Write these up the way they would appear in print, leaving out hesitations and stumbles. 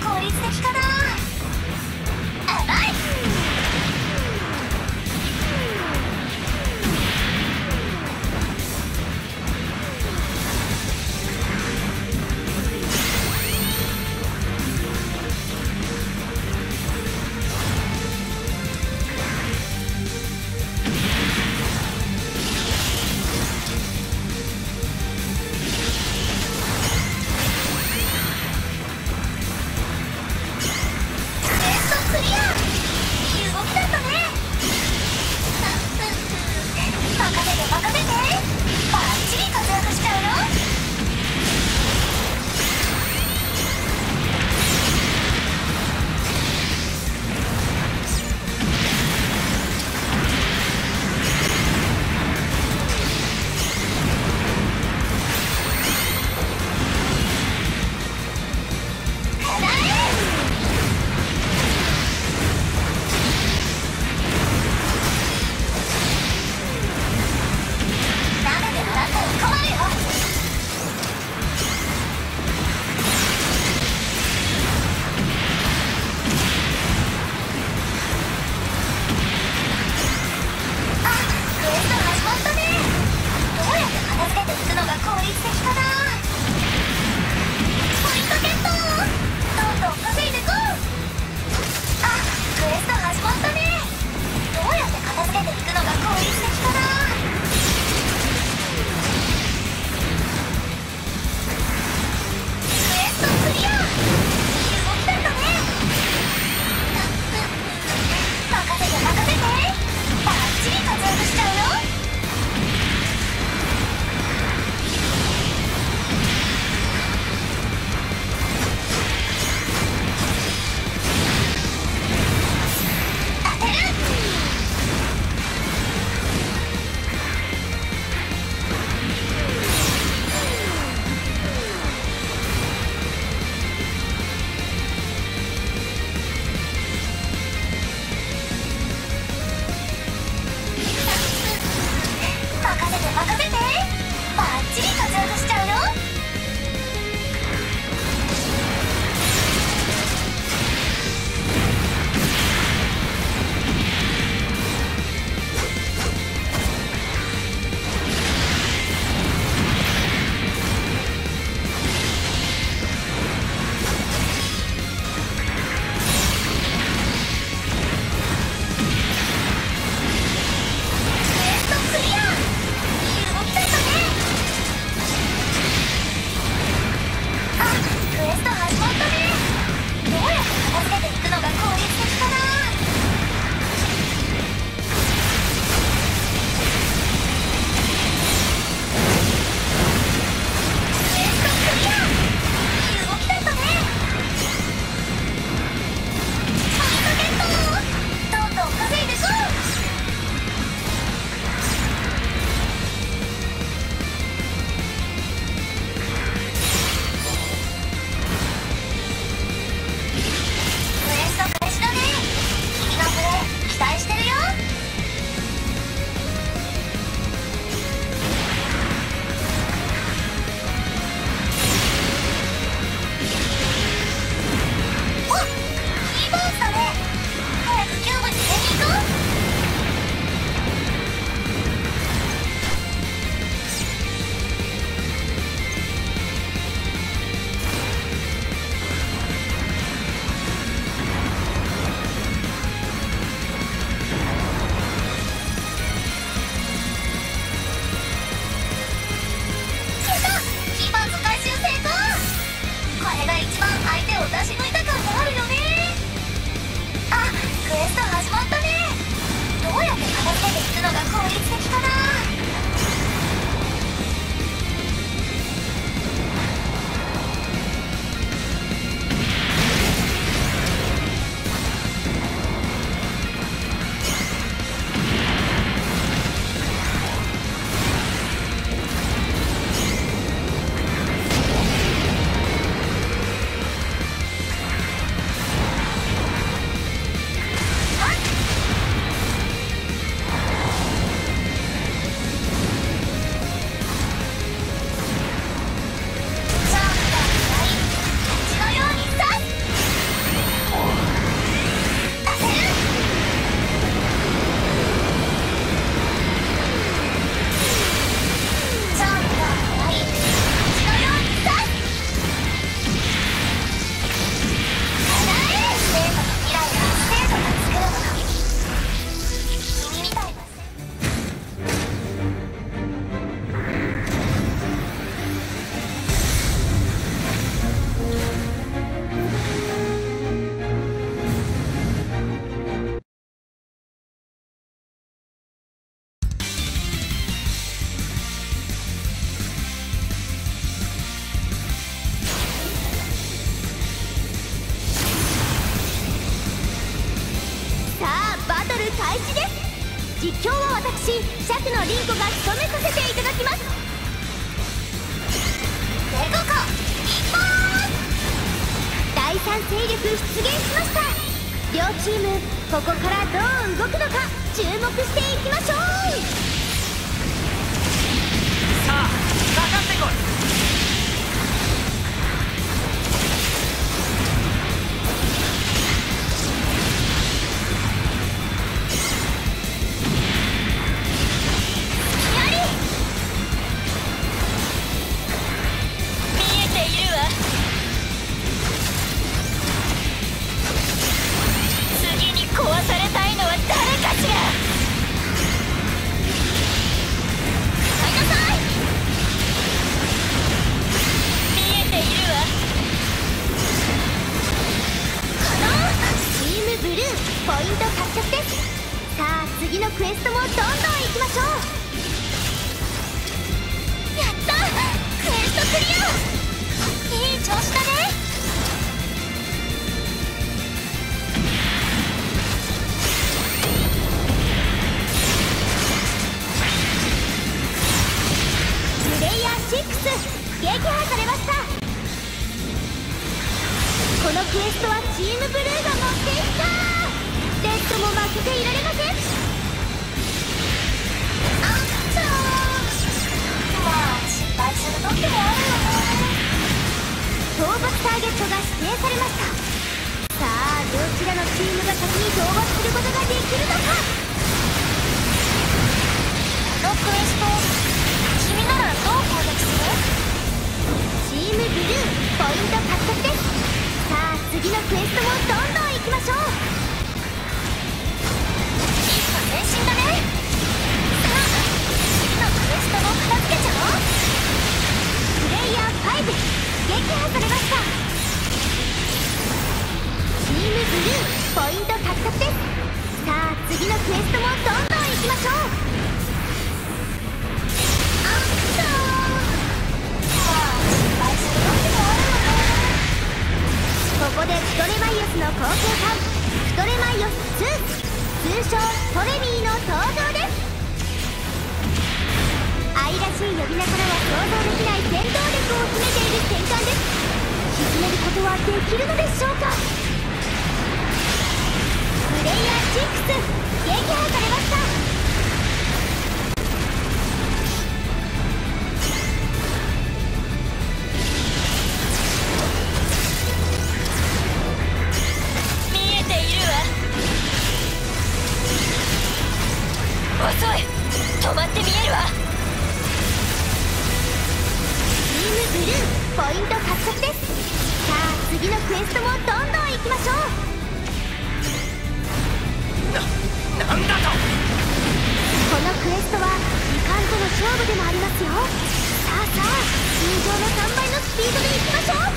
効率的かな。甘い。 実況は私釈の凛子が務めさせていただきます。レゴコ一本第三勢力出現しました。両チームここからどう動くのか注目していきましょう。 さあかかってこい。 次のクエストもどんどん行きましょう。やったクエストクリア、いい調子だね。プレイヤー6撃破されました。このクエストはチームブルーが持っていった。レッドも負けていられません。討伐ターゲットが指定されました。さあどちらのチームが先に討伐することができるのか。このクエスト君ならどう攻撃する？チームブルーポイント獲得です。さあ次のクエストもどんどん行きましょう。一歩前進だね。さあ次のクエストも片付けちゃおう。プレイヤー5撃破されました。チームブルーポイント獲得です。さあ次のクエストもどんどん行きましょう。ここでプトレマイオスの後継艦プトレマイオス2通称トレミーの登場です。愛らしい呼び名からは想像できない戦闘力を秘めている戦艦です。沈めることはできるのでしょうか。プレイヤー6撃破されました。見えているわ。遅い、止まって見えるわ。チームブルーポイント獲得です。さあ次のクエストもどんどん行きましょう。 なんだと。 このクエストは時間との勝負でもありますよ。さあさあ通常の3倍のスピードで行きましょう。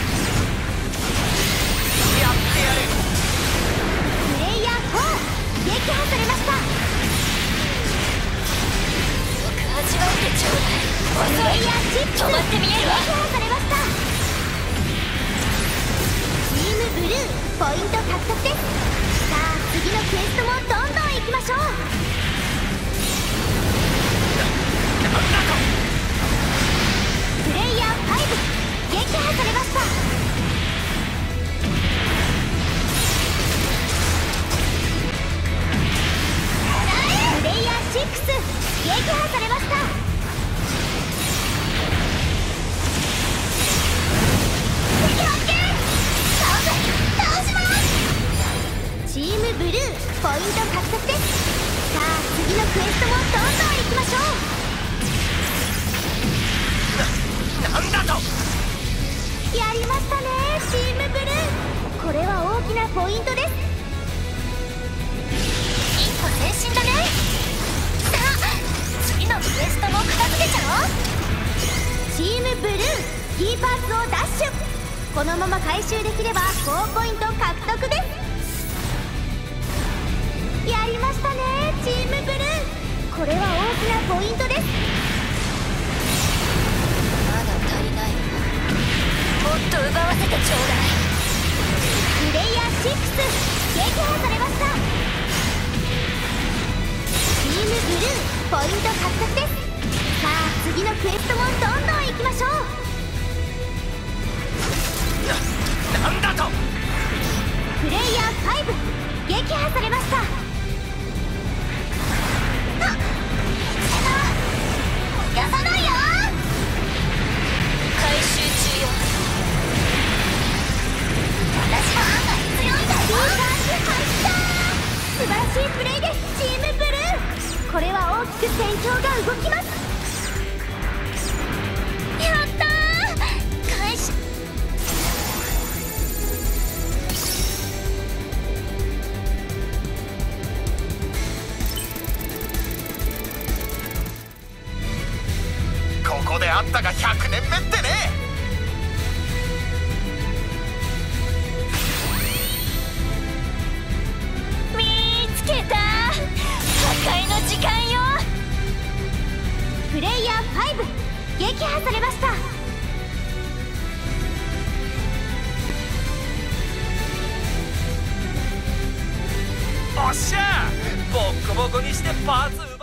やってやる。 プレイヤー4撃破されました。よく味わってちょうだい。プレイヤー6止まって見えるわ。撃破されました。チームブルーポイント獲得です。さあ次のクエストもどんどん行きましょう。 なんだと。 プレイヤー5撃破されました。プレイヤー6撃破されました。チームブルーポイント獲得です。さあ次のクエストもどんどん行きましょう。なんだと。 やりましたねチームブルー。これは大きなポイントです。一歩前進だね。さあ次のクエストも片付けちゃおう。チームブルーキーパーツをダッシュ。このまま回収できれば高ポイント獲得です。やりましたねチームブルー。これは大きなポイントです。まだ足りない。もっと奪わせてちょうだい。プレイヤー6撃破されました。 ムブルーポイント獲得です。さあ次のクエストもどんどん行きましょう。 なんだと。 プレイヤー5撃破されました。やさないよ。 回収中よ。 私は案外強いんだよ。素晴らしいプレイです、チームブルー。これは大きく戦況が動きます。やったー。返しここであったが100年目ってね。 見つけた。破壊の時間よ。 プレイヤー5撃破されました。 おっしゃー、ボッコボコにしてパーツ